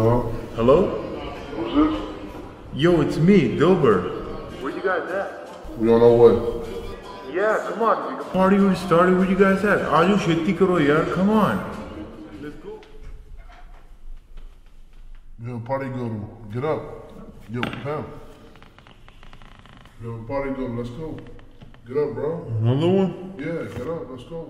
Hello? Hello? Who's this? Yo, it's me, Dilber. Where you guys at? We on our way. Yeah, come on. The party already started. Where you guys at? Aaju shetti karo yaar, come on. Let's go. Yo, party girl, get up. Yo, Pam. Yo, party girl, let's go. Get up, bro. Another one? Yeah, get up, let's go.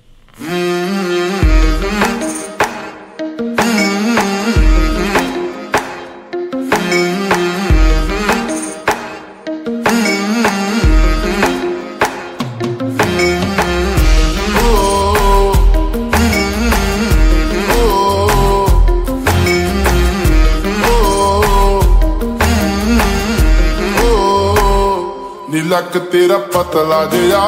ਲੱਕ ਤੇਰਾ ਪਤਲਾ ਜਿਹਾ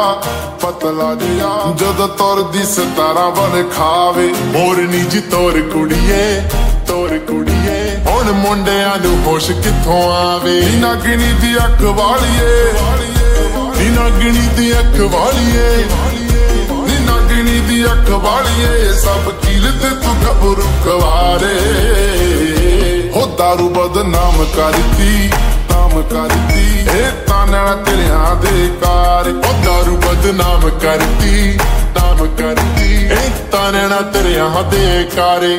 ਜਦੋਂ ਤੁਰਦੀ ਸਤਾਰਾਂ ਬਣ ਖਾਵੇ ਮੋਰਨੀ ਜੀ ਤੋਰ ਕੁੜੀਏ ਹੁਣ ਮੁੰਡਿਆਂ ਨੂੰ ਹੋਸ਼ ਕਿੱਥੋਂ ਆਵੇ ਨੀ ਨਾਗਣੀ ਦੀ ਅੱਖ ਵਾਲੀਏ ਨੀ ਨਾਗਣੀ ਦੀ ਅੱਖ ਵਾਲੀਏ ਨੀ ਨਾਗਣੀ ਦੀ ਅੱਖ ਵਾਲੀਏ ਸਭ ਕੀਲ ਤੇ ਤੂੰ ਗੱਭਰੂ ਕਵਾਰੇ ਹੋ ਦਾਰੂ ਬਦਨਾਮ ਕਰਤੀ ਇਹ ਤਾਨਾ ਤੇਰਿਆਂ ਦੇ ਕਾਰ ਉਹ ਦਾਰੂ ਬਦਨਾਮ ਕਰਤੀ ਇਹ ਤਾਨਾ ਤੇਰਿਆਂ ਦੇ ਕਾਰੇ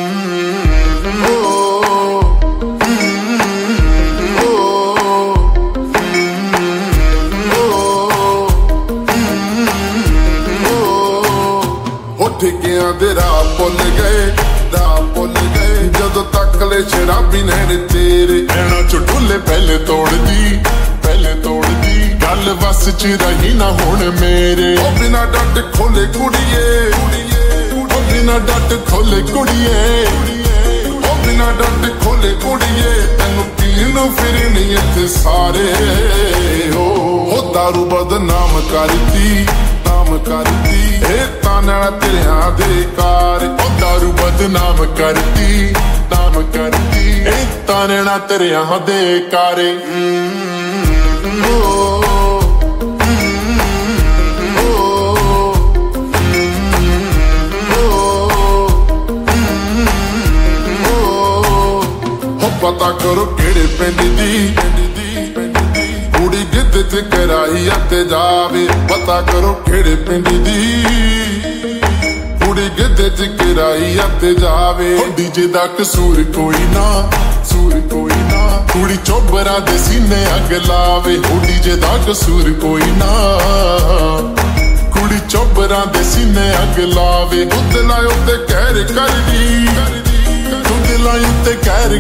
ਹੋ ਠੇਕਿਆਂ ਦੇ ਰਾਹ ਭੁੱਲ ਗਏ ਜਦੋਂ ਤੱਕ ਲੈ ਸ਼ਰਾਬੀ ਨੇ ਤੇਰੇ ਐਣਾ ਚੁੱਟੂਲੇ ਪਹਿਲੇ ਤੋੜਦੀ ਗੱਲ ਵਸ ਚ ਰਹੀ ਨਾ ਹੁਣ ਮੇਰੇ ਉਹ ਬਿਨਾ ਡੱਟ ਖੋਲੇ ਕੁੜੀਏ ਉਹ ਬਿਨਾ ਡੱਟ ਖੋਲੇ ਕੁੜੀਏ ਉਹ ਬਿਨਾ ਡੱਟ ਖੋਲੇ ਕੁੜੀਏ ਤੈਨੂੰ ਪੀਣ ਫਿਰਨੀ ਇੱਥੇ ਸਾਰੇ ਹੋ ਦਾਰੂ ਬਦਨਾਮ ਕਰਤੀ ਇਹ ਤਾਨਾ ਤੇਰਿਆਂ ਦੇ ਕਾਰ ਉਹ ਦਾਰੂ ਬਦਨਾਮ ਕਰਤੀ ਇਹ ਤਾਨਾ ਤੇਰਿਆਂ ਦੇ ਕਾਰੇ ਪਤਾ ਕਰੋ ਕਿਹੜੇ ਪਿੰਡ ਦੀ ਕੁੜੀ ਗਿੱਧੇ ਚ ਕਰਾਈ ਅਤੇ ਜਾਵੇ ਪਤਾ ਕਰੋ ਕਿਹੜੇ ਪਿੰਡ ਦੀ ਕੁੜੀ ਗਿੱਧੇ ਚ ਕਰਾਈ ਅਤੇ ਜਾਵੇ ਡੀਜੇ ਦਾ ਕਸੂਰ ਕੋਈ ਨਾ ਕੁੜੀ ਚੋਬਰਾ ਦੇ ਸੀਨੇ ਅੱਗ ਲਾਵੇ ਡੀਜੇ ਦਾ ਕਸੂਰ ਕੋਈ ਨਾ ਕੁੜੀ ਚੋਬਰਾ ਦੇ ਸੀਨੇ ਅੱਗ ਲਾਵੇ ਉੱਤੇ ਲਾਇਓ ਤੇ ਕਹਿਰ ਕਰਦੀ ਲਾਇ ਉੱਤੇ ਕਹਿਰ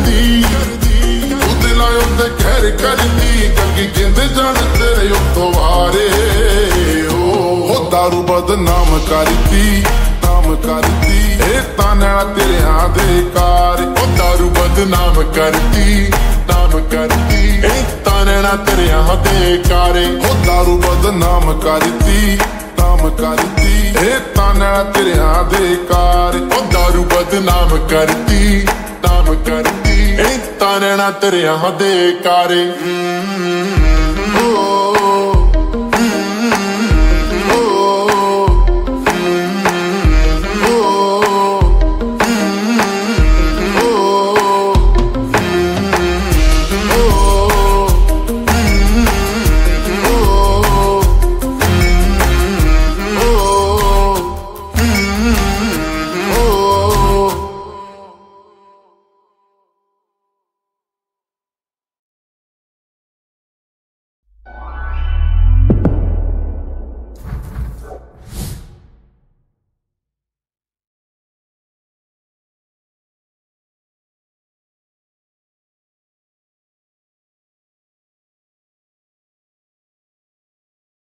ਕਰਦੀ ਕੰਗੀ ਜਿੰਦੇ ਜਾਣ ਤੇਰੇ ਉੱਤੋਂ ਵਾਰੇ ਹੋ ਦਾਰੂ ਬਦਨਾਮ ਕਰਤੀ ਇਹ ਤਾਨਾ ਤੇਰਿਆਂ ਦੇ ਕਾਰ ਉਹ ਦਾਰੂ ਬਦਨਾਮ ਕਰਤੀ ਇਹ ਤਾਨਾ ਤੇਰਿਆਂ ਦੇ ਕਾਰੇ ਉਹ ਦਾਰੂ ਬਦਨਾਮ ਕਰਤੀ ਇਹ ਤਾਨਾ ਤੇਰਿਆਂ ਦੇ ਕਾਰ ਉਹ ਦਾਰੂ ਬਦਨਾਮ ਕਰਤੀ ਇਹ ਤਾਨਾ ਤੇਰਿਆਂ ਦੇ ਕਾਰੇ